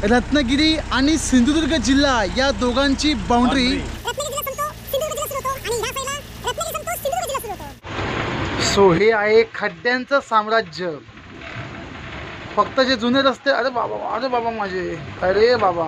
रत्नागिरी आणि सिंधुदुर्ग जिल्हा या दोघांची बाउंड्री। सो हे आहे खड्ड्यांचं साम्राज्य। फक्त जे जुने रस्ते, अरे बाबा माझे, अरे बाबा।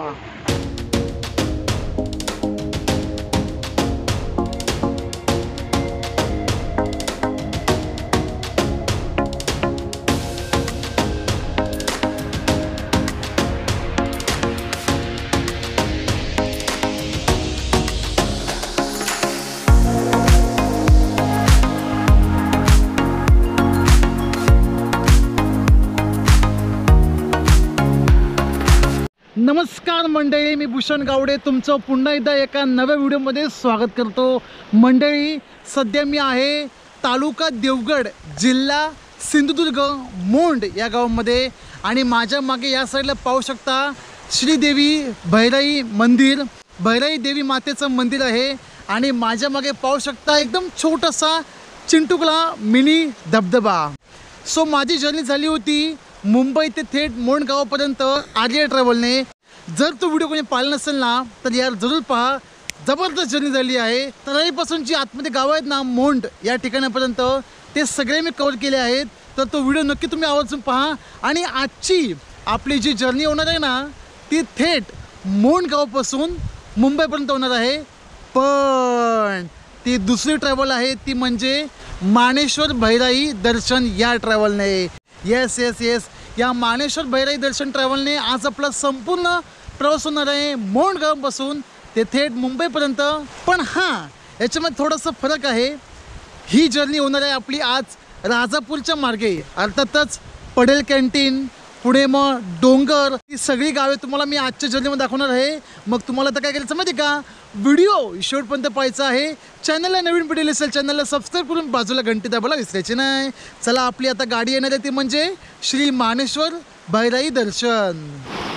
नमस्कार मंडळी, मी भूषण गावडे तुमचं पुन्हा एकदा एका नव्या व्हिडिओमध्ये स्वागत करतो। मंडळी, सध्या मी आहे तालुका देवगड, जिल्हा सिंधुदुर्ग, मोंड या गावामध्ये। आणि माझ्या मागे या साईडला पाहू शकता श्रीदेवी भैराई मंदिर, भैराई देवी मातेचं मंदिर आहे। आणि माझ्या मागे पाहू शकता एकदम छोटासा चिंटुकला मिनी धबधबा। सो माझी जर्नी झाली होती मुंबई ते थेट मोंड गावापर्यंत आर्या ट्रॅव्हलने। जर तो व्हिडिओ कोणी पाहिला नसेल ना तर यार जरूर पहा, जबरदस्त जर्नी झाली आहे। तराईपासूनची आतमध्ये गाव आहेत ना मोंड या ठिकाणापर्यंत, ते सगळे मी कव्हर केले आहेत। तर तो व्हिडिओ नक्की तुम्ही आवर्जून पहा। आणि आजची आपली जी जर्नी होणार आहे ना ती थेट मोंड गावापासून मुंबईपर्यंत होणार आहे। पण ती दुसरी ट्रॅव्हल आहे, ती म्हणजे मानेश्वर भैराई दर्शन या ट्रॅव्हलने। येस येस येस, या मानेश्वर भैराई दर्शन ट्रॅव्हलने आज आपला संपूर्ण प्रवास होणार आहे मोंड गावापासून ते थेट मुंबईपर्यंत। पण हां, याच्यामध्ये थोडासा फरक आहे। ही जर्नी होणार आहे आपली आज राजापूरच्या मार्गे, अर्थातच पडेल कॅन्टीन, पुढे मग डोंगर, ही सगळी गावे तुम्हाला मी आजच्या जर्नीमध्ये दाखवणार आहे। मग तुम्हाला तर काय करायचं माहिती का, व्हिडिओ शेवटपर्यंत पाहायचा आहे। चॅनलला नवीन व्हिडिओ असेल चॅनलला सबस्क्राईब करून बाजूला घंटी दाबायला विसरायची नाही। चला, आपली आता गाडी येणार आहे ती म्हणजे श्री मानेश्वर भैराई दर्शन।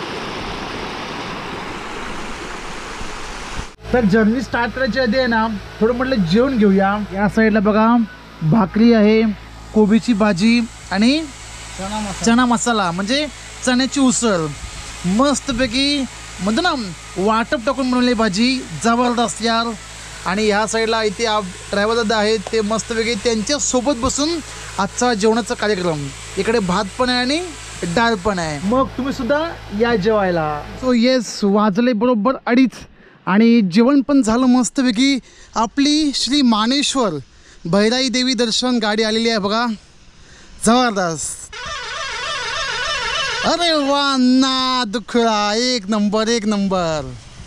तर जर्नी स्टार्ट करायची आधी आहे ना थोडं म्हटलं जेवण घेऊया। या साईडला बघा भाकरी आहे, कोबीची भाजी आणि चना मसाला म्हणजे चण्याची उसळ, मस्तपैकी म्हणतो ना वाटप टाकून बनवलेली भाजी, जबरदस्त यार। आणि ह्या साईडला इथे ड्रायव्हर दादा आहेत, ते मस्तपैकी त्यांच्यासोबत बसून आजचा जेवणाचा कार्यक्रम, इकडे भात पण आहे आणि डाळ पण आहे। मग तुम्ही सुद्धा या जेवायला। सो येस, वाजले बरोबर 2:30 आणि जेवण पण झालं मस्तपैकी। आपली श्री मानेश्वर भैराई देवी दर्शन गाडी आलेली आहे बघा, जबरदस्त। अरे वा ना दुखळा, एक नंबर एक नंबर।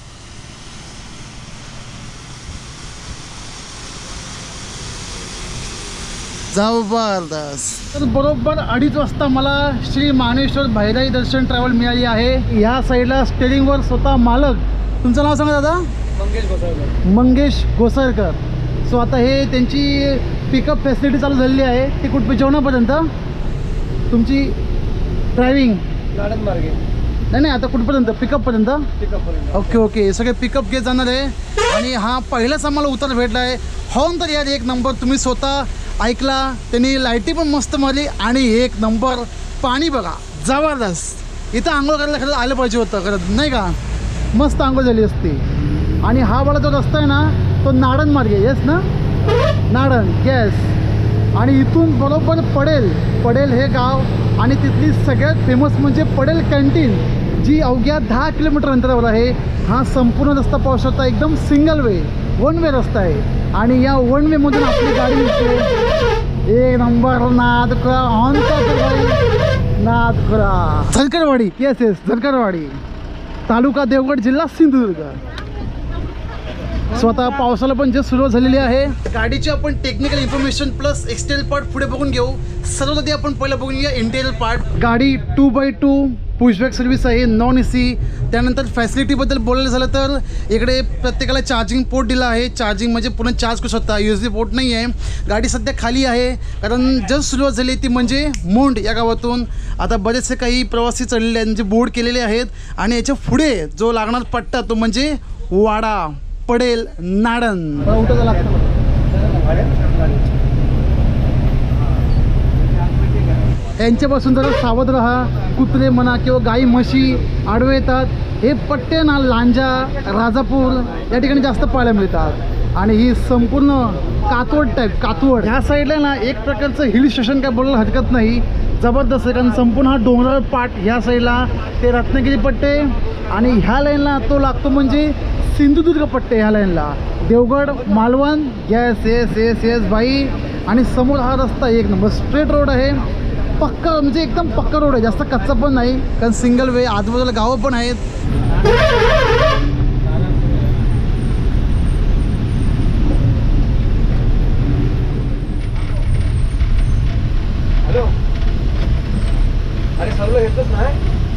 जबरदस्त। तर बरोबर 2:30 वाजता मला श्री मानेश्वर भैराई दर्शन ट्रॅव्हल मिळाली आहे। या साईडला स्टेरिंगवर स्वतः मालक, तुमचं नाव सांगा दादा? मंगेश गोसाळकर। मंगेश गोसाळकर। सो आता हे त्यांची पिकअप फॅसिलिटी चालू झालेली आहे, ती कुठे जेवणापर्यंत तुमची ड्रायव्हिंग नाडन मार्गे? नाही, आता कुठपर्यंत? पिकअपपर्यंत? पिकअपपर्यंत। ओके ओके, सगळे पिकअप घेत जाणार आहे। आणि हा पहिलाच आम्हाला उतार भेटला आहे। हॉर्न तर यार एक नंबर, तुम्ही स्वतः ऐकला, त्यांनी लाईटी पण मस्त मारली आणि एक नंबर पाणी बघा, जबरदस्त। इथं आंघोळ करायला खरंच आलं पाहिजे होतं, खरंच नाही का, मस्त आंघोळ झाली असती। आणि हा वाला जो रस्ता आहे ना तो नाडन मार्गे, येस ना, नाडन, येस। आणि इथून बरोबर पडेल हे गाव आणि तिथली सगळ्यात फेमस म्हणजे पडेल कॅन्टीन, जी अवघ्या 10 किलोमीटर अंतरावर आहे। हा संपूर्ण रस्ता पाहू शकता, एकदम सिंगल वे, वन वे रस्ता आहे। आणि या वन वे मधून आपली गाडी निघते। एक नंबर नाद करा, ऑनचा नाद करा। झरकरवाडी, येस येस, झरकरवाडी, तालुका देवगड, जिल्हा सिंधुदुर्ग। स्वतः पावसाला पण जे सुरुवात झालेली आहे। गाडीची आपण technical information plus exterior part पुढे बघून घेऊ। सर्वात आधी आपण पहिलं बघून घेऊया इंटेरियर पार्ट। गाडी 2x2 पुशबॅक सर्व्हिस आहे, नॉन AC। त्यानंतर फॅसिलिटीबद्दल बोलायला झालं तर इकडे प्रत्येकाला चार्जिंग पोर्ट दिला आहे, चार्जिंग म्हणजे पूर्ण चार्ज करू शकता, USB पोर्ट नाही आहे। गाडी सध्या खाली आहे कारण जस्ट सुरुवात झाली ती म्हणजे मोंड या गावातून। आता बरेचसे काही प्रवासी चढलेले आहेत, म्हणजे बोर्ड केलेले आहेत। आणि याच्या पुढे जो लागणार पट्टा तो म्हणजे वाडा, पडेल, नाडन। यांच्यापासून जरा सावध राहा. कुत्रे म्हणा किंवा गाई म्हशी आडवे येतात. हे पट्टे ना लांजा राजापूर या ठिकाणी जास्त पाहायला मिळतात. आणि ही संपूर्ण कातवड टाईप कातवड ह्या साईडला ना एक प्रकारचं हिल स्टेशन काय बोलायला हरकत नाही. जबरदस्त आहे कारण संपूर्ण हा डोंगराळ पाट ह्या साईडला ते रत्नागिरी पट्टे आणि ह्या लाईनला तो लागतो म्हणजे सिंधुदुर्ग पट्टे ह्या लाईनला Devgad Malvan. Yes yes yes yes भाई. आणि समोर हा रस्ता एक नंबर स्ट्रेट रोड आहे. पक्का म्हणजे एकदम पक्का रोड आहे. जास्त कच्चा पण नाही कारण सिंगल वे आजूबाजूला गावं पण आहेत. हॅलो अरे सर्व येतच नाही.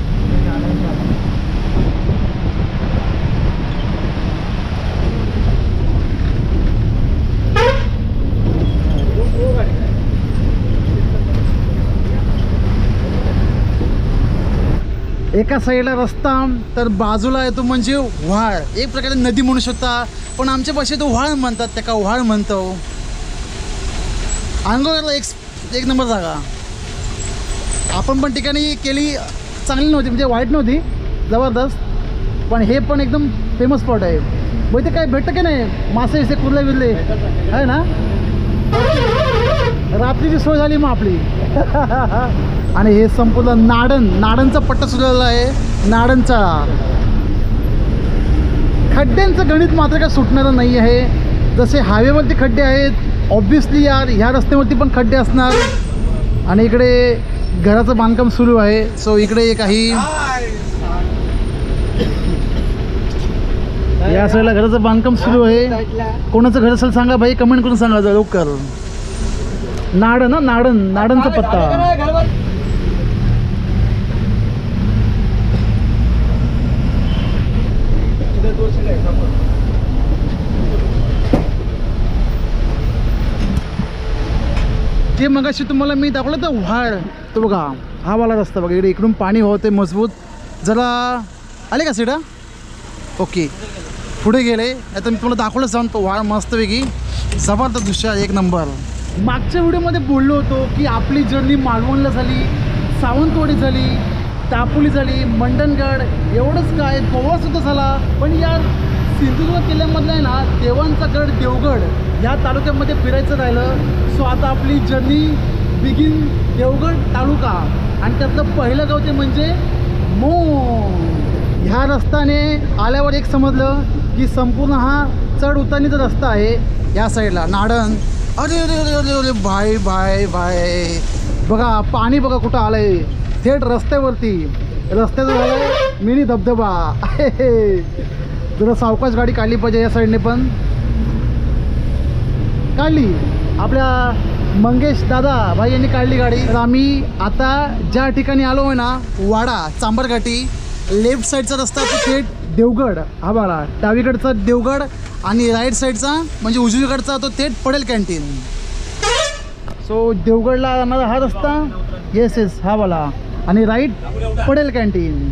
एका साईडला रस्ता तर बाजूला येतो म्हणजे व्हाळ. एक प्रकारे नदी म्हणू शकता पण आमच्या भाषेत व्हाळ म्हणतात. त्या का व्हाळ म्हणतो. अंगोला एक नंबर जागा. आपण पण ठिकाणी केली चांगली नव्हती म्हणजे वाईट नव्हती जबरदस्त. पण हे पण एकदम फेमस स्पॉट आहे. मग ते काय भेटतं की नाही मासे इसे कुर्ले बिरले आहे ना. रात्रीची सोय झाली मग आपली. आणि हे संपूर्ण नाडनचा पट्टा सुरू आहे. नाडनचा खड्ड्यांचं गणित मात्र काय सुटणारं नाही आहे. जसे हायवेवरती खड्डे आहेत ऑब्विसली यार ह्या रस्त्यावरती पण खड्डे असणार. आणि इकडे घराचं बांधकाम सुरू आहे. सो इकडे काही या साईडला घराचं बांधकाम सुरू आहे. कोणाचं घर असेल सांगा भाई कमेंट करून सांगा लवकर. नाडनचा पत्ता. जे मगाशी तुम्हाला मी दाखवलं तर व्हाळ तो बघा हा वाला रस्ता बघा. इकडे इकडून पाणी होते मजबूत. जरा आले का सीडा ओके पुढे गेले. आता मी तुम्हाला दाखवलं जाऊन तो व्हाळ मस्तपैकी जबरदस्त दृश्य एक नंबर. मागच्या व्हिडिओमध्ये बोललो होतो की आपली जर्नी मालवणला झाली, सावंतवाडी झाली, तापोली झाली, मंडणगड एवढंच काय गोवासुद्धा झाला. पण या सिंधुदुर्ग किल्ल्यामधलं आहे ना देवांचा गड देवगड ह्या तालुक्यामध्ये फिरायचं राहिलं. सो आता आपली जर्नी बिगिन देवगड तालुका आणि त्यातलं पहिलं गाव ते म्हणजे मोंड. ह्या रस्त्याने आल्यावर एक समजलं की संपूर्ण हा चढ उतारणीचा रस्ता आहे. या साईडला नाडन. अरे अरे अरे अरे अरे भाई भाई भाई बघा पाणी बघा कुठं आलं आहे थेट रस्त्यावरती. रस्त्याचं झालं मिनी धबधबा. जरा सावकाश गाडी काढली पाहिजे. या साईडने पण काढली आपल्या मंगेश दादा भाई यांनी काढली गाडी. तर आम्ही आता ज्या ठिकाणी आलो आहे ना वाडा चांबरघाटी लेफ्ट साईडचा रस्ता तो थेट देवगड हा बघा. डावीकडचा देवगड आणि राईट साईडचा म्हणजे उजवीकडचा तो थेट पडेल कॅन्टीन. सो देवगडला जाणारा हा रस्ता येस येस हा वाला आणि राईट पडेल कॅन्टीन.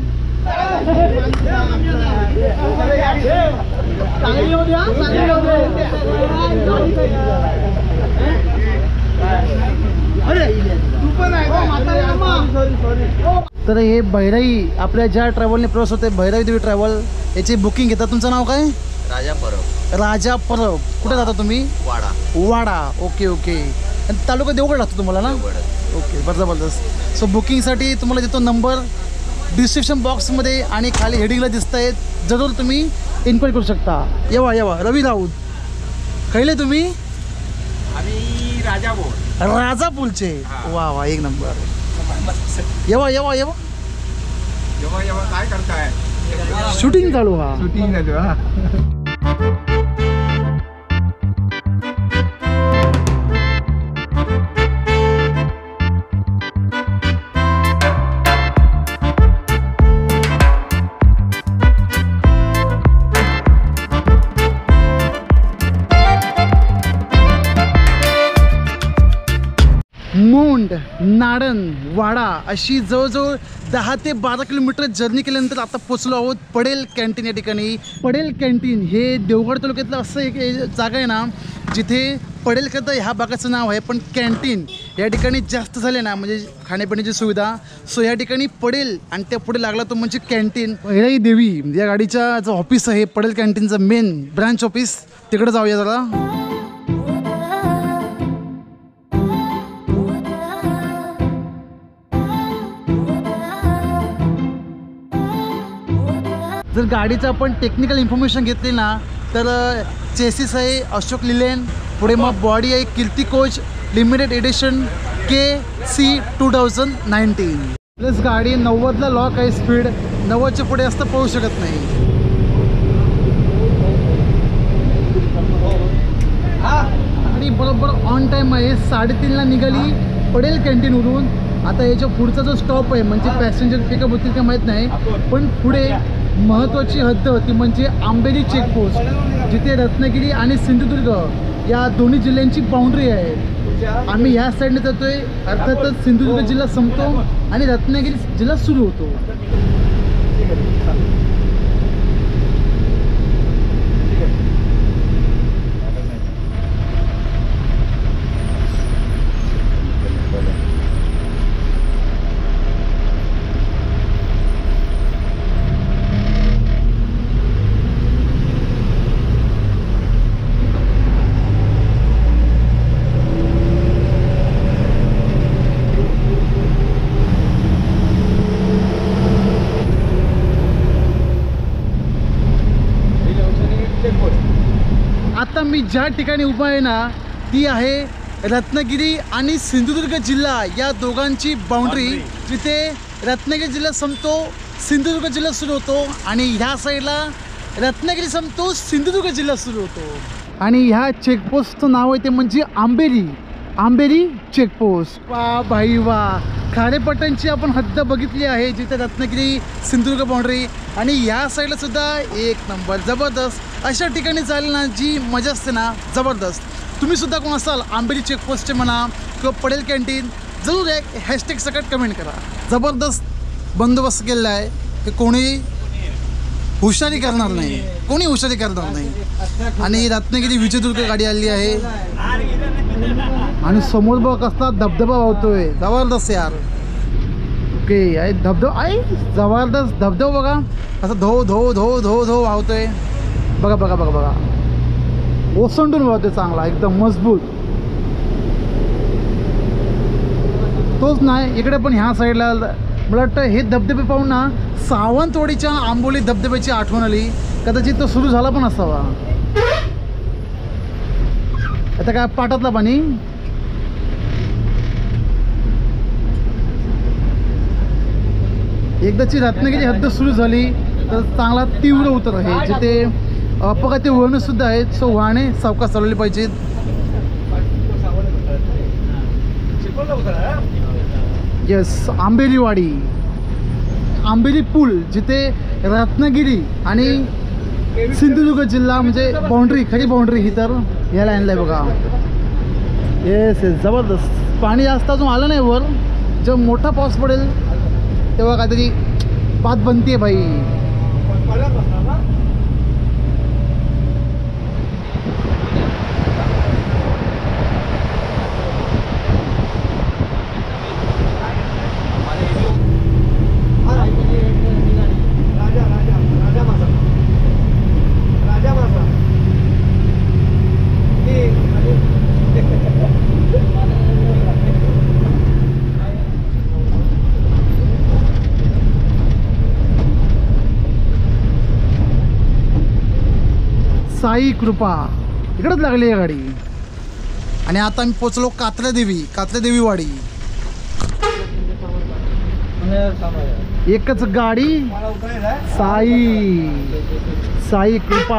तर हे भैराई आपल्या ज्या ट्रॅव्हलने प्रवास होते भैराई देवी ट्रॅव्हल याची बुकिंग घेतात. तुमचं नाव काय? राजा परब. कुठे जाता तुम्ही? वाडा. Okay okay. आणि तालुका देवगड लागतो तुम्हाला ना? ओके बरं जबरदस्त. सो बुकिंगसाठी तुम्हाला देतो नंबर डिस्क्रिप्शन बॉक्समध्ये आणि खाली हेडिंगला दिसत आहेत. जरूर तुम्ही इन्क्वायरी करू शकता. येवा रवी राऊत कळले तुम्ही? आम्ही राजापूरचे. वा एक नंबर. येवा काय करताय? शूटिंग चालू. हा शूटिंग चालू. हा मोंड मोंड, नाडण, वाडा अशी जवळजवळ 10 ते 12 किलोमीटर जर्नी केल्यानंतर आता पोचलो आहोत पडेल कॅन्टीन या ठिकाणी. पडेल कॅन्टीन हे देवगड तालुक्यातलं असं एक जागा आहे ना जिथे पडेल करता ह्या भागाचं नाव आहे, पण कॅन्टीन या ठिकाणी जास्त झाले ना म्हणजे खाण्यापिण्याची सुविधा. सो या ठिकाणी पडेल आणि त्या पुढे लागला तो म्हणजे कॅन्टीन. भैराई देवी या गाडीच्या जो ऑफिस आहे पडेल कॅन्टीनचं मेन ब्रांच ऑफिस, तिकडे जाऊया जरा. जर गाडीचं आपण टेक्निकल इन्फॉर्मेशन घेतली ना तर चेसिस आहे अशोक लिलेन, पुढे मग बॉडी आहे Kirti coach limited edition KC 2019. Plus गाडी 90ला लॉक आहे, स्पीड 90च्या पुढे असतं पळू शकत नाही. आणि बरोबर ऑन टाईम आहे, 3:30ला निघाली पडेल कॅन्टीनवरून. आता याच्या पुढचा जो स्टॉप आहे म्हणजे पॅसेंजर पिकअप होतील का माहीत नाही, पण पुढे महत्त्वाची हद्द ती म्हणजे आंबेली चेकपोस्ट, जिथे रत्नागिरी आणि सिंधुदुर्ग या दोन्ही जिल्ह्यांची बाउंड्री आहे. आम्ही ह्या साईडने जातोय, अर्थातच सिंधुदुर्ग जिल्हा संपतो आणि रत्नागिरी जिल्हा सुरू होतो. आता मी ज्या ठिकाणी उभा आहे ना ती आहे रत्नागिरी आणि सिंधुदुर्ग जिल्हा या दोघांची बाउंड्री, जिथे रत्नागिरी जिल्हा संपतो सिंधुदुर्ग जिल्हा सुरू होतो आणि ह्या साईडला रत्नागिरी संपतो सिंधुदुर्ग जिल्हा सुरू होतो. आणि ह्या चेकपोस्टचं नाव आहे ते म्हणजे आंबेली चेकपोस्ट. वा भाई वा, खारेपट्ट्यांची आपण हद्द बघितली आहे जिथे रत्नागिरी सिंधुदुर्ग बाउंड्री, आणि ह्या साईडला सुद्धा एक नंबर जबरदस्त. अशा ठिकाणी जायला ना जी मजा असते ना जबरदस्त. तुम्ही सुद्धा कोण असाल आंबेली चेकपोस्टचे म्हणा किंवा पडेल कॅन्टीन, जरूर एक हॅशटॅग सकट कमेंट करा. जबरदस्त बंदोबस्त केलेला आहे की कोणी हुशारी करणार नाही, कोणी हुशारी करणार नाही. आणि रत्नागिरी विजयदुर्ग गाडी आली आहे आणि समोर बघ कसला धबधबा वाहतोय, जबरदस्त यार. ओके आहे धबधबा आहे, जबरदस्त धबधबा बघा असं धो धो धो धो धो वाहतोय. बघा बघा बघा बघा, ओसंडून वाहतोय चांगला एकदम मजबूत. तोच नाही इकडे पण ह्या साईडला मला वाटतं हे धबधबे पाहून ना सावंतवाडीच्या आंबोली धबधब्याची आठवण आली. कदाचित तो सुरू झाला पण असावा. आता काय पाटातला पाणी. एकदाची रत्नागिरी हद्द सुरू झाली तर चांगला तीव्र उतर आहे, जिथे अपघाती वाहनं सुद्धा आहेत. सो वाहने सावकाश चालवली पाहिजेत. येस, आंबेलीवाडी, आंबेली पूल, जिथे रत्नागिरी आणि सिंधुदुर्ग जिल्हा म्हणजे बाउंड्री, खरी बाउंड्री ही तर या लाईनला आहे बघा. येस येस, जबरदस्त. पाणी जास्त अजून आलं नाही वर. जेव्हा मोठा पाऊस पडेल तेव्हा काहीतरी बात बनते भाई. साई कृपा इकडंच लागली आहे गाडी. आणि आता आम्ही पोचलो कात्रदेवी वाडी. एकच गाडी, साई कृपा.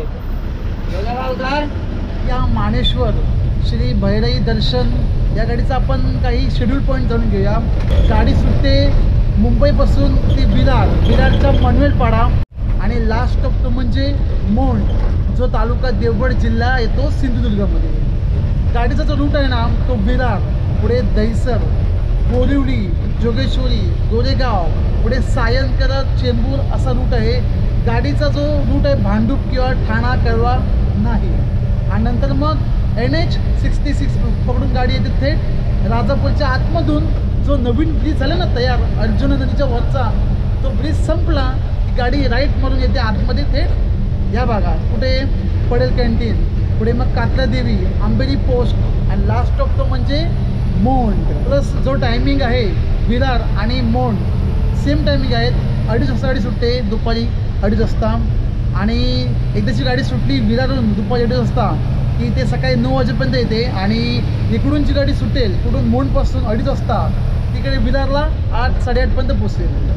या मानेश्वर श्री भैराई दर्शन या गाडीचा आपण काही शेड्यूल पॉईंट जाणून घेऊया. गाडी सुटते मुंबईपासून ती विरारचा मनवेलपाडा आणि लास्ट स्टॉप तो म्हणजे मोंड, जो तालुका देवगड जिल्हा येतो सिंधुदुर्गामध्ये. गाडीचा जो रूट आहे ना तो विरार पुढे दहिसर, बोरिवली, जोगेश्वरी, गोरेगाव, पुढे सायन करत चेंबूर असा रूट आहे. गाडीचा जो रूट आहे भांडूप किंवा ठाणा कळवा नाही. आणि नंतर मग NH66 पकडून गाडी येते थेट राजापूरच्या आतमधून. जो नवीन ब्रिज झाला ना तयार अर्जुना नदीच्या वरचा, तो ब्रिज संपला की गाडी राईट मारून येते आतमध्ये थेट या भागात. कुठे पडेल कॅन्टीन, पुढे मग कात्रादेवी, आंबेरी पोस्ट आणि लास्ट स्टॉप तो म्हणजे मोंड. प्लस जो टायमिंग आहे विरार आणि मोंड सेम टायमिंग आहेत. 2:30 वाजता गाडी सुटते, दुपारी 2:30 वाजता. आणि एकदाची गाडी सुटली विरारून दुपारी 2:30 वाजता की ते सकाळी 9 वाजेपर्यंत येते. आणि इकडून जी गाडी सुटेल कुठून मोंडपासून 2:30 वाजता तिकडे विरारला 8-8:30पर्यंत पोचेल.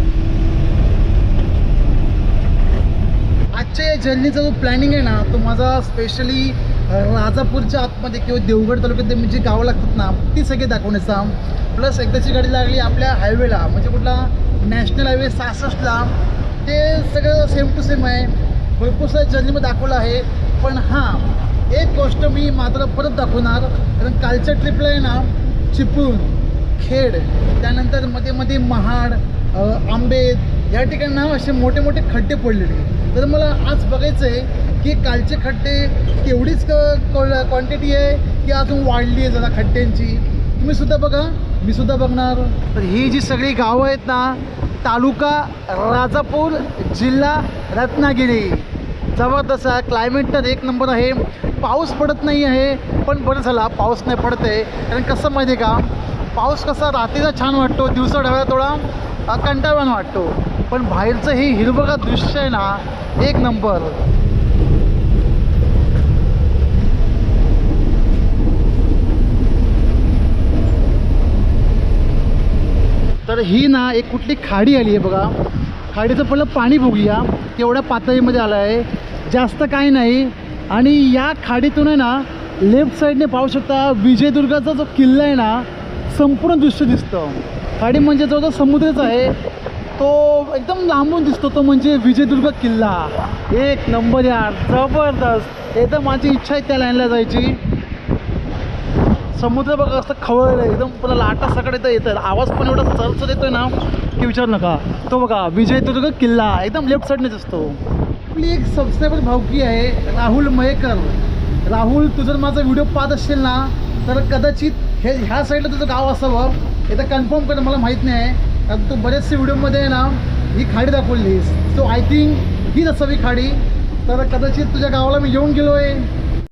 आजच्या या जर्नीचा जो प्लॅनिंग आहे ना तो माझा स्पेशली राजापूरच्या आतमध्ये किंवा देवगड तालुक्यात जी गावं लागतात ना ती सगळी दाखवण्याचा. प्लस एकदाची गाडी लागली आपल्या हायवेला म्हणजे कुठला नॅशनल हायवे 66ला, ते सगळं सेम टू सेम आहे. भरपूर साऱ्या जर्नीमध्ये दाखवलं आहे. पण हां एक गोष्ट मी मात्र परत दाखवणार, कारण कालच्या ट्रिपला आहे ना चिपळूण, खेड, त्यानंतर मध्ये मध्ये महाड, आंबेत या ठिकाणी ना असे मोठे मोठे खड्डे पडलेले. तर मला आज बघायचं आहे की कालचे खड्डे तेवढीच क्वांटिटी आहे की अजून वाढली आहे जरा खड्ड्यांची. तुम्ही सुद्धा बघा, मी सुद्धा बघणार. तर ही जी सगळी गावं आहेत ना, तालुका राजापूर, जिल्हा रत्नागिरी. जबरदस्त आहे. क्लायमेट तर एक नंबर आहे. पाऊस पडत नाही आहे, पण बरं झाला पाऊस नाही पडत आहे. कारण कसं माहिती आहे का, पाऊस कसा रात्रीचा छान वाटतो, दिवसा ढवळा थोडा कंटाळवाणा वाटतो. पण बाहेरचं हे हिरवगार दृश्य आहे ना एक नंबर. तर ही ना एक कुठली खाडी आली आहे बघा. खाडीचं पहिलं पाणी बघूया तेवढ्या पातळीमध्ये आलं आहे, जास्त काही नाही. आणि या खाडीतून आहे ना लेफ्ट साईडने पाहू शकता विजयदुर्गाचा जो किल्ला आहे ना संपूर्ण दृश्य दिसतं. खाडी म्हणजे जो समुद्रच आहे तो एकदम लांबून दिसतो, तो म्हणजे विजयदुर्ग किल्ला. एक नंबर यार, जबरदस्त. एकदम माझी इच्छा आहे त्या लाईनला जायची. समुद्र बघा असं खवळलं एकदम, पुन्हा लाटा सकाळी तर येतात, आवाज पण एवढा चरचर येतोय ना की विचार नका. तो बघा विजयदुर्ग किल्ला एकदम लेफ्ट साईडनेच असतो. आपली एक सबस्क्रायबर भावकी आहे राहुल मयेकर. राहुल, तू जर माझा व्हिडिओ पाहत असशील ना तर कदाचित ह्या साईडला तुझं गाव असावं. एकदा कन्फर्म कर, मला माहीत नाही आहे, कारण तू बरेचसे व्हिडिओमध्ये आहे ना ही खाडी दाखवलीस. सो आय थिंक हीच असावी खाडी. तर कदाचित तुझ्या गावाला मी येऊन गेलो आहे.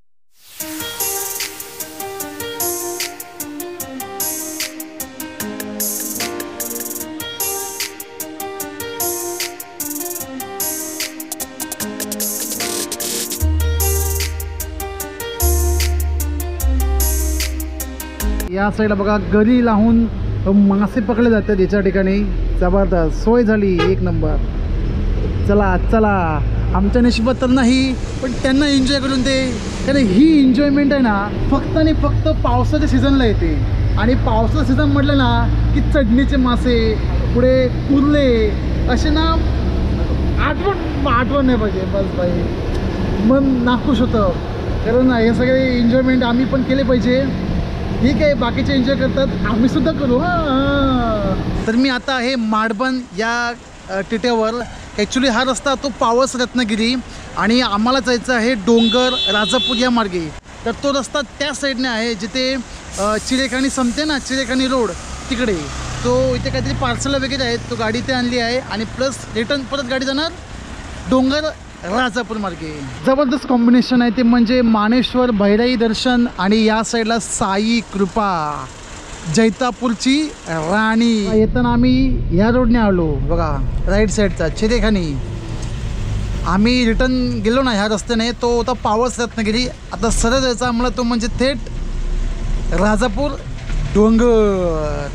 या साईडला बघा गरी लावून मासे पकडले जातात याच्या ठिकाणी. जबरदस्त सोय झाली, एक नंबर. चला चला, आमच्या नशिबात तर नाही पण त्यांना एन्जॉय करून दे. कारण ही एन्जॉयमेंट आहे ना फक्त आणि फक्त पावसाच्या सीझनला येते. आणि पावसाचं सीझन म्हटलं ना की चढणीचे मासे, पुढे कुर्ले असे ना आठवण नाही पाहिजे बस भाई, मन नाखुश होतं. कारण हे सगळे एन्जॉयमेंट आम्ही पण केले पाहिजे. ठीक आहे, बाकीचे एन्जॉय करतात, आम्ही सुद्धा करू. तर मी आता आहे माडबन या टिट्यावर. ॲक्च्युली हा रस्ता तो पावस रत्नागिरी आणि आम्हाला जायचं आहे डोंगर राजापूर या मार्गे. तर तो रस्ता त्या साईडने आहे जिथे चिरेखानी संपते ना, चिरेखानी रोड तिकडे. तो इथे काहीतरी पार्सल वगैरे आहेत, तो गाडी इथे आणली आहे. आणि प्लस रिटर्न परत गाडी जाणार डोंगर राजापूर मार्गे. जबरदस्त कॉम्बिनेशन आहे ते म्हणजे मानेश्वर भैराई दर्शन आणि या साईडला साई कृपा जैतापूरची राणी. येताना आम्ही ह्या रोडने आलो बघा, राईट साईडचा चिरेखानी. आम्ही रिटर्न गेलो ना ह्या रस्त्याने, तो होता पावस रत्नागिरी. आता सरळ जायचा आम्हाला तो म्हणजे थेट राजापूर डोंगर.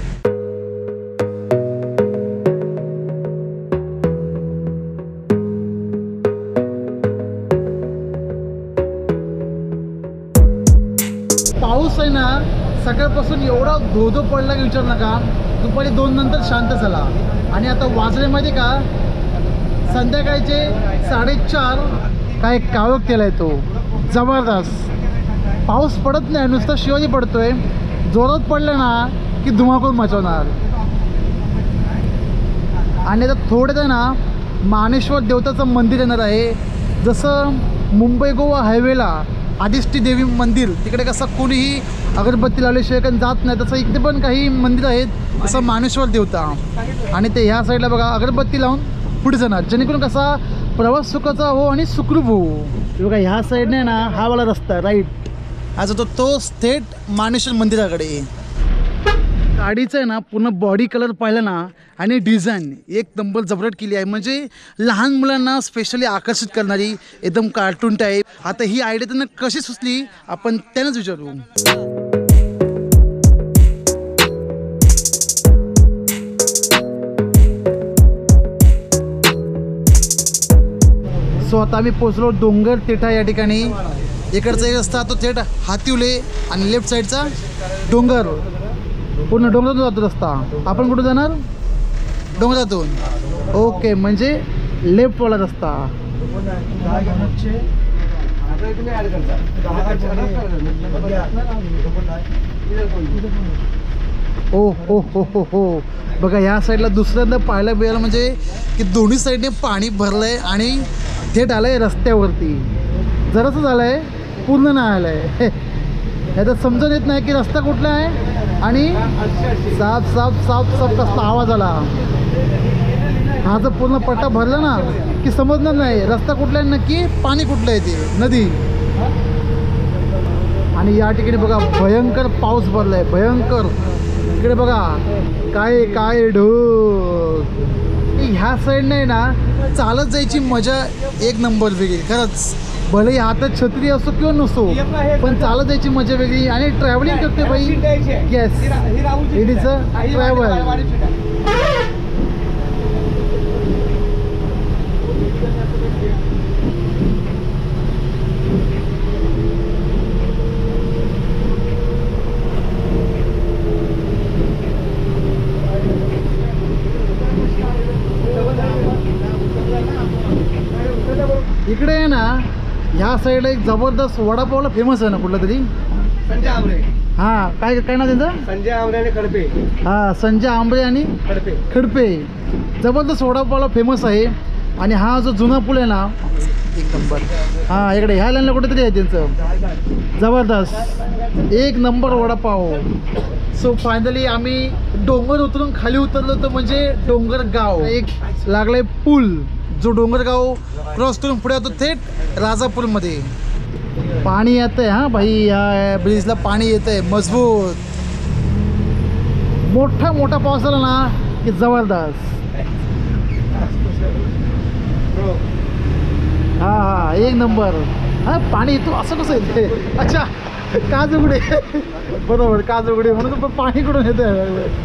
पाऊस आहे ना सकाळपासून एवढा धो पडला की विचार नका. दुपारी 2 नंतर शांत झाला आणि आता वाजले माहिती का संध्याकाळचे 4:30. काय काळोख केला आहे तो, जबरदस्त. पाऊस पडत नाही, नुसता शिवाजी पडतोय. जोरात पडलं ना की धुमाकूळ मचवणार. आणि आता थोडं आहे ना मानेश्वर देवताचं मंदिर येणार आहे. जसं मुंबई गोवा हायवेला आदिष्टी देवी मंदिर तिकडे कसं कोणीही अगरबत्ती लावल्याशिवाय काही जात नाही, तसं इकडे पण काही मंदिर आहेत जसं मानेश्वर देवता. आणि ते ह्या साईडला बघा अगरबत्ती लावून पुढे जाणार, जेणेकरून कसा प्रवास सुखाचा हो आणि सुखरूप हो. बघा ह्या साईडने ना हा वाला रस्ता राईट आज तो थेट मानेश्वर मंदिराकडे. गाडीचं आहे ना पूर्ण बॉडी कलर पाहिला ना आणि डिझाईन एक नंबर जबरदस्त केली आहे. म्हणजे लहान मुलांना स्पेशली आकर्षित करणारी एकदम कार्टून टाईप. आता ही आयडिया त्यांना कशी सुचली आपण त्यांनाच विचारू. सो आता आम्ही पोचलो डोंगर तिठा या ठिकाणी. इकडचा एक रस्ता तो थेट हातिवले आणि लेफ्ट साईडचा डोंगर, पूर्ण डोंगरातून जातो रस्ता. आपण कुठं जाणार? डोंगरातून. ओके, म्हणजे लेफ्टवाला रस्ता. ओ हो हो हो हो. बघा ह्या साईडला दुसऱ्यांदा पाहायला मिळालं म्हणजे की दोन्ही साईडने पाणी भरलं आहे आणि थेट आलं आहे रस्त्यावरती. जरासं झालं आहे, पूर्ण नाही आलं आहे. याचा समजून येत नाही की रस्ता कुठला आहे आणि साफ साफ साफ साफ कसला आवाज आला. हा जर पूर्ण पट्टा भरला ना की समजणार नाही रस्ता कुठला आहे, नक्की पाणी कुठलं आहे ते नदी. आणि या ठिकाणी बघा भयंकर पाऊस भरला आहे, भयंकर. इकडे बघा काय काय ढोक. ह्या साईडने ना चालत जायची मजा एक नंबर वेगळी खरंच. भले हातात छत्री असो किंवा नसो, पण चालत जायची मजा वेगळी. आणि ट्रॅव्हलिंग करते बाई. Yes, it is a travel. इकडे आहे ना ह्या साईडला एक जबरदस्त वडापावला फेमस आहे ना कुठला तरी. संजय आमरे. हां, काय काय नाव त्यांचं? संजय आमरे आणि खडपे. हां, संजय आंबरे आणि खडपे. खडपे. जबरदस्त वडापावला फेमस आहे. आणि हा जो जुना पूल आहे ना एक नंबर. हां, इकडे ह्या लाईनला कुठेतरी आहे त्यांचं. जबरदस्त एक नंबर वडापाव. सो फायनली आम्ही डोंगर उतरून खाली उतरलो होतो, म्हणजे डोंगर गाव एक लागलाय पूल. जो डोंगरगाव क्रॉस करून पुढे येतो थेट राजापूरमध्ये. पाणी येत आहे. हां भाई, या ब्रिजला पाणी येत आहे मजबूत. मोठा मोठा पाऊस आला ना की जबरदस्त. हां हां, एक नंबर. हां, पाणी येतो असं कसं येते? अच्छा, काजूगुडे. बरोबर, काजूगुडे म्हणून पण पाणी कुठून येतं?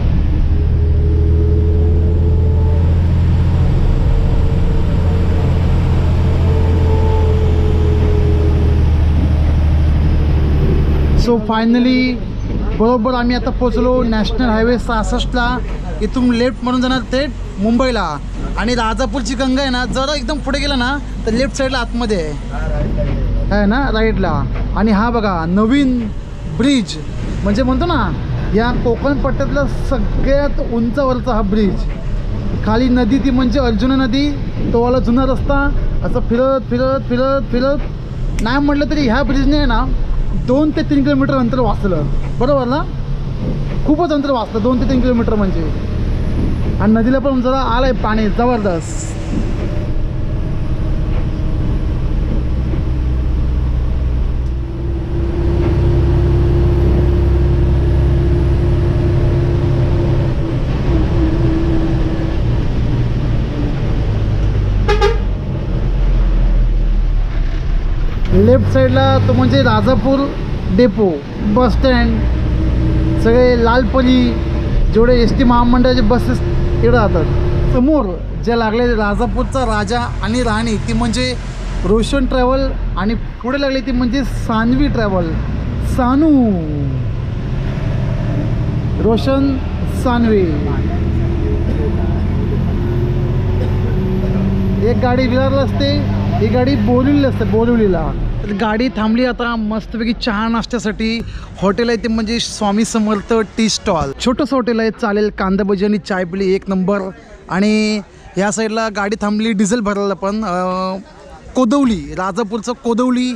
सो फायनली बरोबर आम्ही आता पोचलो नॅशनल हायवे 66ला. इथून लेफ्ट म्हणून जाणार थेट मुंबईला. आणि राजापूरची गंगा आहे ना जरा एकदम पुढे गेला ना तर लेफ्ट साईडला आतमध्ये आहे ना राईटला. आणि हा बघा नवीन ब्रिज, म्हणजे म्हणतो ना या कोकण पट्ट्यातला सगळ्यात उंचावरचा हा ब्रिज. खाली नदी ती म्हणजे अर्जुना नदी, तो वाला जुना रस्ता. असं फिरत फिरत फिरत फिरत नाही म्हटलं तरी ह्या ब्रिजने आहे ना 2 ते 3 किलोमीटर अंतर वाचलं. बरोबर ना? खूपच अंतर वाचलं 2 ते 3 किलोमीटर म्हणजे. आणि नदीला पण जरा आलंय पाणी जबरदस्त. लेफ्ट साईडला तो म्हणजे राजापूर डेपो, बस स्टँड, सगळे लालपरी जेवढे एस टी महामंडळाचे बसेस तिकडे राहतात. समोर ज्या लागले राजापूरचा राजा आणि राणी ती म्हणजे रोशन ट्रॅव्हल. आणि पुढे लागली ती म्हणजे सानवी ट्रॅव्हल. सानू, रोशन सानवी. एक गाडी विरारला असते, एक गाडी बोरिवलीला असते. बोरिवलीला तर गाडी थांबली आता मस्तपैकी चहा नाश्त्यासाठी. हॉटेल आहे ते म्हणजे स्वामी समर्थ टी स्टॉल. छोटंसं हॉटेल आहे, चालेल. कांदा भजी आणि चाय पिली एक नंबर. आणि ह्या साईडला गाडी थांबली डिझेल भरायला पण. कोदवली, राजापूरचं कोदवली.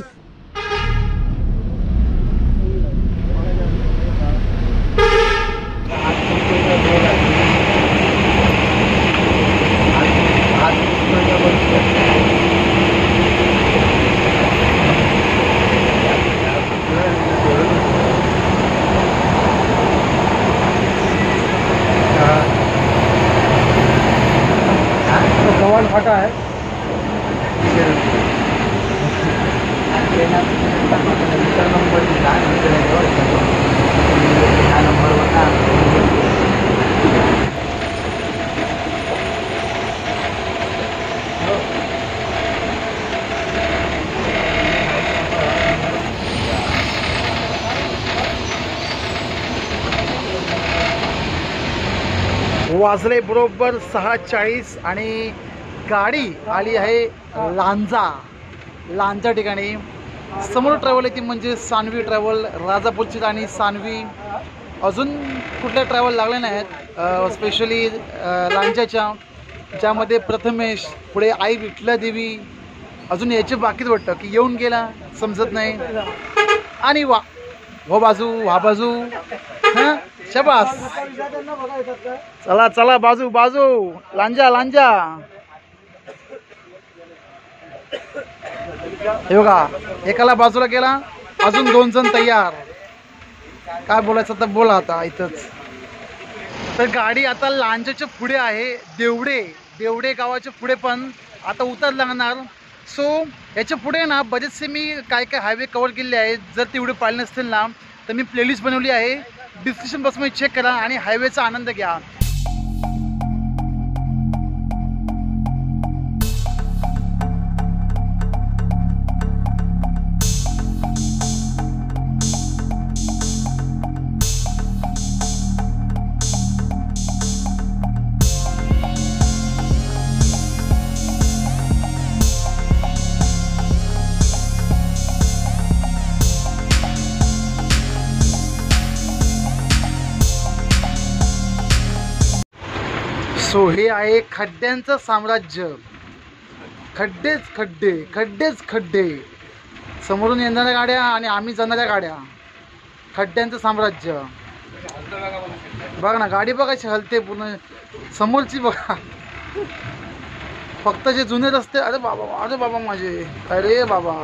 गव्हाण फाटा आहे. वाजले बरोबर 6:40 आणि गाडी आली आहे लांजा ठिकाणी. समोर ट्रॅव्हल आहे ती म्हणजे सानवी ट्रॅव्हल, राजापूरची राणी सानवी. अजून कुठल्या ट्रॅव्हल लागल्या नाहीत स्पेशली लांजाच्या, ज्यामध्ये प्रथमेश, पुढे आई विठ्ठलादेवी. अजून याचे बाकीच वाटतं की येऊन गेला समजत नाही. आणि वा बाजू हां शबास. चला चला बाजू लांजा. हे बघा, एकाला बाजूला गेला, अजून 2 जण तयार. काय बोलायचं तर बोला आता इथंच. तर गाडी आता लांजाच्या पुढे आहे, देवडे गावाच्या पुढे पण आता उतर लागणार. सो याच्या पुढे ना बरेचसे मी काय हायवे कव्हर केले आहेत. जर ते व्हिडिओ पाहिले नसतील ना तर मी प्लेलिस्ट बनवली आहे, डिस्क्रिप्शन बॉक्समध्ये चेक करा आणि हायवेचा आनंद घ्या. सो हे आहे खड्ड्यांचं साम्राज्य. खड्डेच खड्डे. समोरून येणाऱ्या गाड्या आणि आम्ही जाणाऱ्या गाड्या. खड्ड्यांचं साम्राज्य. बघा ना, गाडी बघायची हलते पूर्ण. समोरची बघा. फक्त जे जुने रस्ते, अरे बाबा माझे, अरे बाबा.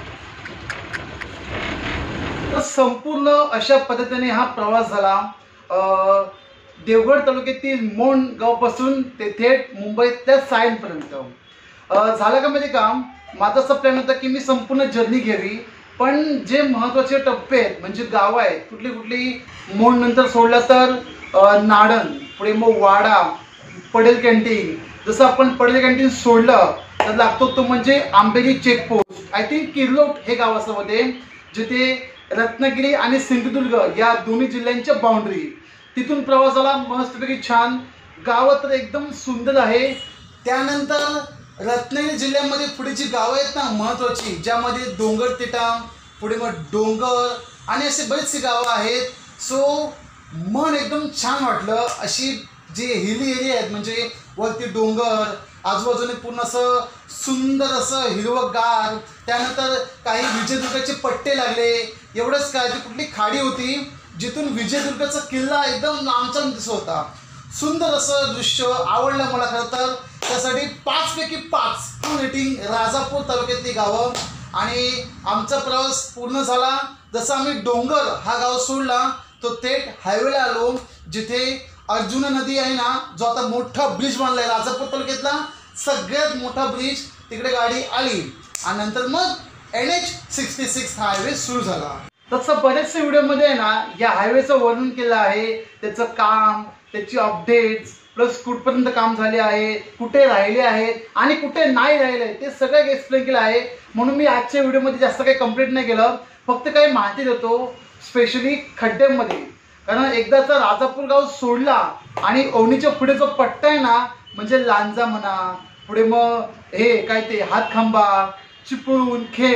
तर संपूर्ण अशा पद्धतीने हा प्रवास झाला. देवगड तालुक्यातील मोंड गावापासून ते थेट मुंबईतल्या सायनपर्यंत. झालं का माहिती काम, माझा असं प्लॅन होता की मी संपूर्ण जर्नी घ्यावी, पण जे महत्त्वाचे टप्पे आहेत म्हणजे गावं आहेत, कुठली मोंड नंतर सोडला तर नाडण, पुढे मग वाडा, पडेल कॅन्टीन. जसं आपण पडेल कॅन्टीन सोडलं तर लागतो तो म्हणजे Amberi checkpost. I think Kirlot हे गाव असं होते, जिथे रत्नागिरी आणि सिंधुदुर्ग या दोन्ही जिल्ह्यांच्या बाउंड्री. तिथून प्रवासाला मस्तपैकी छान. गावं तर एकदम सुंदर आहे. त्यानंतर रत्नागिरी जिल्ह्यामध्ये पुढे जी गावं आहेत ना महत्त्वाची, ज्यामध्ये डोंगर तिटा, पुढे मग डोंगर आणि असे बरेचसे गावं आहेत. सो मन एकदम छान वाटलं. अशी जे हिली एरिया आहेत म्हणजे वरती डोंगर, आजूबाजूने पूर्ण असं सुंदर असं हिरवंगार. त्यानंतर काही विजयदुर्गाचे पट्टे लागले. एवढंच काय, ती कुठली खाडी होती जिथून विजयदुर्गाचा किल्ला एकदम लांबचा दिसत होता. सुंदर असं दृश्य आवडलं मला खरं तर. त्यासाठी 5 पैकी 5 रेटिंग राजापूर तालुक्यातली गावं. आणि आमचा प्रवास पूर्ण झाला. जसं आम्ही डोंगर हा गाव सोडला तो थेट हायवेला आलो, जिथे अर्जुना नदी आहे ना, जो आता मोठा ब्रिज बांधला आहे राजापूर तालुक्यातला सगळ्यात मोठा ब्रिज, तिकडे गाडी आली. आणि नंतर मग NH66 हा हायवे सुरू झाला. तसं बरेचसे व्हिडिओमध्ये आहे ना या हायवेचं वर्णन केलं आहे, त्याचं काम, त्याची अपडेट्स, प्लस कुठपर्यंत काम झाले आहे, कुठे राहिले आहेत आणि कुठे नाही राहिले, ते सगळं एक्सप्लेन केलं आहे. म्हणून मी आजच्या व्हिडिओमध्ये जास्त काही कंप्लीट नाही केलं, फक्त काही माहिती देतो स्पेशली खड्ड्यांमध्ये. कारण एकदाचा राजापूर गाव सोडला आणि ओवणीच्या पुढे जो पट्टा आहे ना, म्हणजे लांजा म्हणा, पुढे मग हे काय ते हातखंबा, चिपळूण, खेड,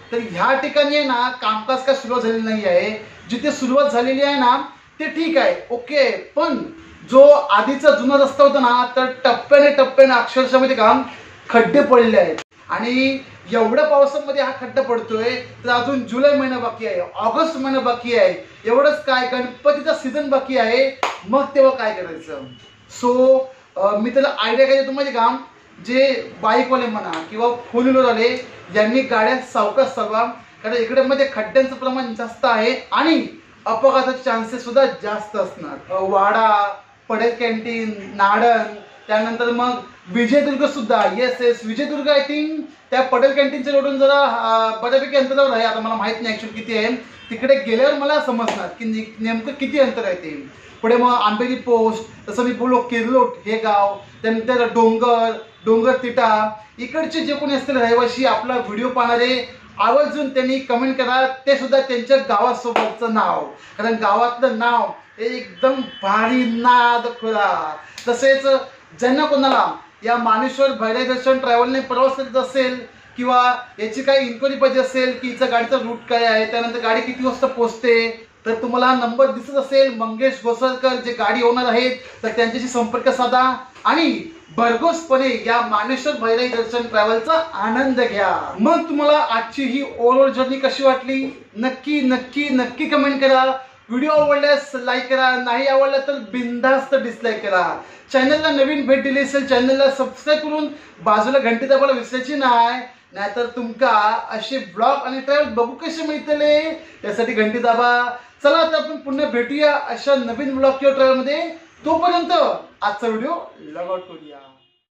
तर ह्या ठिकाणी आहे ना कामकाज काय सुरुवात झालेली नाही आहे. जिथे सुरुवात झालेली आहे ना ते ठीक आहे, ओके. पण जो आधीचा जुना रस्ता होता ना तर टप्प्याने अक्षरशः मध्ये काम खड्डे पडले आहेत. आणि एवढ्या पावसामध्ये हा खड्डा पडतोय तर अजून जुलै महिना बाकी आहे, ऑगस्ट महिना बाकी आहे, एवढंच काय गणपतीचा सीझन बाकी आहे. मग तेव्हा काय करायचं? सो मी त्याला आयडिया काय देतो म्हणजे काम, जे बाईकवाले म्हणा किंवा फोर व्हीलरवाले यांनी गाड्या सावकाश चालवा, कारण इकडे मध्ये खड्ड्यांचं प्रमाण जास्त आहे आणि अपघाताचे चान्सेस सुद्धा जास्त असणार. वाडा, पडेल कॅन्टीन, नाडण, त्यानंतर मग विजयदुर्ग सुद्धा. येस विजयदुर्ग आय थिंक त्या पटेल कॅन्टीनच्या रोडून जरा बऱ्यापैकी अंतरावर आहे. आता मला माहित नाही ऍक्च्युअली किती आहे, तिकडे गेल्यावर मला समजणार की नेमकं किती अंतर आहे ते. पुढे मग आंबेली पोस्ट, तसं मी बोललो किर्लोट हे गाव, त्यानंतर डोंगर तिटा. इकडचे जे कोणी असतील रहिवासी आपला व्हिडिओ पाहणारे आवर्जून त्यांनी कमेंट करा ते सुद्धा त्यांच्या गावासोबतचं नाव, कारण गावातलं नाव एकदम भारी नाद खुला. तसेच ज्यांना कोणाला या मानेश्वर भैरव दर्शन ट्रॅव्हलने प्रवास करत असेल किंवा याची काही इन्क्वायरी पाहिजे असेल की हिचा गाडीचा रूट काय आहे, त्यानंतर गाडी किती वाजता पोहोचते, तर तुम्हाला नंबर दिसत असेल मंगेश गोसरकर जे गाडी ओनर आहेत, तर त्यांच्याशी संपर्क साधा आणि भरघोसपणे या मानेश्वर भैरव दर्शन ट्रॅव्हलचा आनंद घ्या. मग तुम्हाला आजची ही ओव्हरऑल जर्नी कशी वाटली नक्की नक्की नक्की कमेंट करा. व्हिडिओ आवडल्यास लाईक करा, नाही आवडला तर बिनधास्त डिसलाईक करा. चॅनलला नवीन भेट दिली असेल चॅनलला सबस्क्राईब करून बाजूला घंटी दाबायला विसरायची नाही, नाहीतर तुमका असे ब्लॉग आणि ट्रॅव्हल बघू कसे मिळतले त्यासाठी घंटी दाबा. चला आता आपण पुन्हा भेटूया अशा नवीन ब्लॉग किंवा ट्रॅव्हलमध्ये. तोपर्यंत आजचा व्हिडिओ लॉग आउट करूया.